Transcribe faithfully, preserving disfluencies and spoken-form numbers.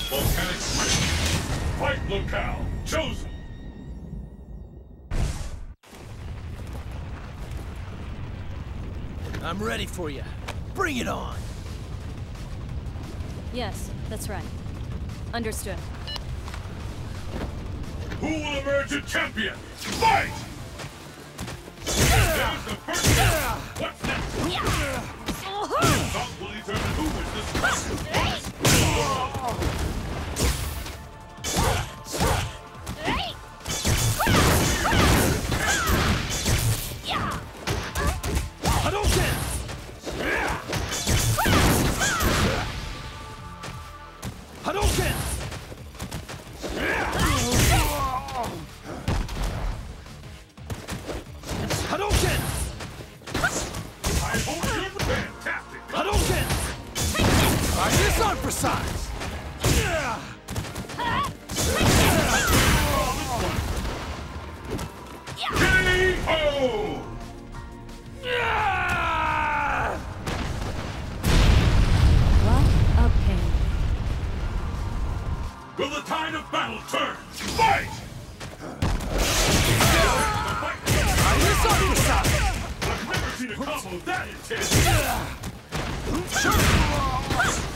Volcanic switch. Fight locale chosen. I'm ready for you. Bring it on! Yes, that's right. Understood. Who will emerge a champion? Fight! There's the first step. What's next? Result will determine who wins this fight. Hadouken! Hadouken! Hadouken! I hope you're fantastic. Hadouken! Try this on for size! K O! What a pain. Will the tide of battle turn? Fight! Try this on for size! I've never seen a combo that intense!